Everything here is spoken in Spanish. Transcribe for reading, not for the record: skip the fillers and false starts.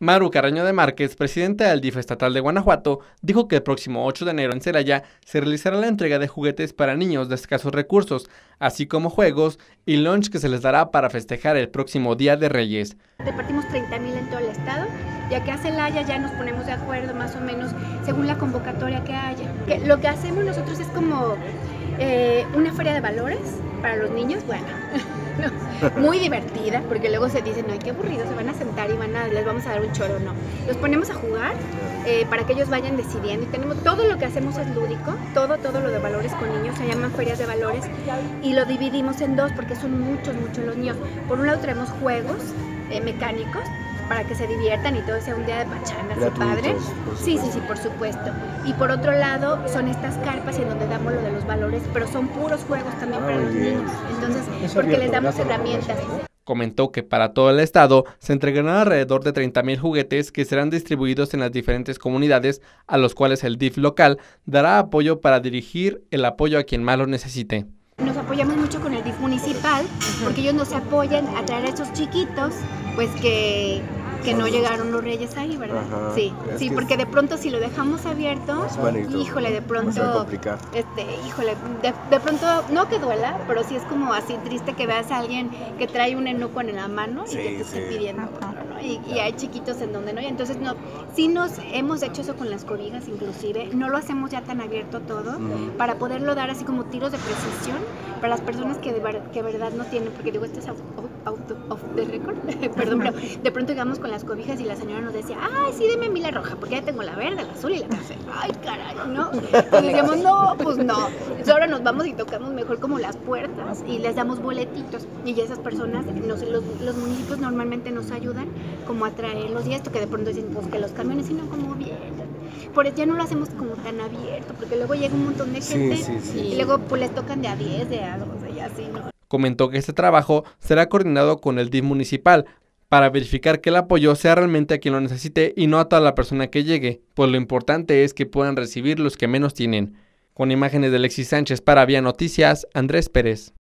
Maru Carreño de Márquez, presidenta del DIF estatal de Guanajuato, dijo que el próximo 8 de enero en Celaya se realizará la entrega de juguetes para niños de escasos recursos, así como juegos y lunch que se les dará para festejar el próximo Día de Reyes. Repartimos 30,000 en todo el estado, ya que a Celaya ya nos ponemos de acuerdo más o menos según la convocatoria que haya. Lo que hacemos nosotros es como una feria de valores para los niños, bueno, no, muy divertida, porque luego se dicen, ay, qué aburrido, se van a sentar y les vamos a dar un choro, no. Los ponemos a jugar para que ellos vayan decidiendo, y tenemos, todo lo que hacemos es lúdico, todo lo de valores con niños, se llaman ferias de valores, y lo dividimos en dos porque son muchos los niños. Por un lado traemos juegos mecánicos, para que se diviertan y todo sea un día de pachanga, así padre. Sí, por supuesto. Y por otro lado son estas carpas en donde damos lo de los valores, pero son puros juegos también para los niños. Entonces, porque les damos herramientas. Comentó que para todo el estado se entregarán alrededor de 30,000 juguetes que serán distribuidos en las diferentes comunidades, a los cuales el DIF local dará apoyo para dirigir el apoyo a quien más lo necesite. Nos apoyamos mucho con el DIF municipal, porque ellos nos apoyan a traer a esos chiquitos, pues que no llegaron los reyes ahí, ¿verdad? Ajá, sí, porque de pronto si lo dejamos abierto, híjole, de pronto, híjole, de pronto, no que duela, pero sí es como así triste que veas a alguien que trae un enuco en la mano y que te esté pidiendo, ¿no? Y hay chiquitos en donde no, y entonces no, sí nos hemos hecho eso con las cobijas inclusive, no lo hacemos ya tan abierto todo, para poderlo dar así como tiros de precisión para las personas que de verdad no tienen, porque digo, esto es off the record, perdón, pero de pronto llegamos con las cobijas y la señora nos decía, ay, sí, deme a mí la roja, porque ya tengo la verde, la azul y la café. Ay, caray, ¿no? Entonces decíamos, no, pues no. Entonces ahora nos vamos y tocamos mejor como las puertas y les damos boletitos. Y ya esas personas, los municipios normalmente nos ayudan como a traerlos y esto, que de pronto dicen, pues que los camiones sino como bien. Por eso ya no lo hacemos como tan abierto, porque luego llega un montón de gente y luego pues les tocan de a 10, de a 12 y así, ¿no? Comentó que este trabajo será coordinado con el DIF municipal para verificar que el apoyo sea realmente a quien lo necesite y no a toda la persona que llegue, pues lo importante es que puedan recibir los que menos tienen. Con imágenes de Alexis Sánchez para Vía Noticias, Andrés Pérez.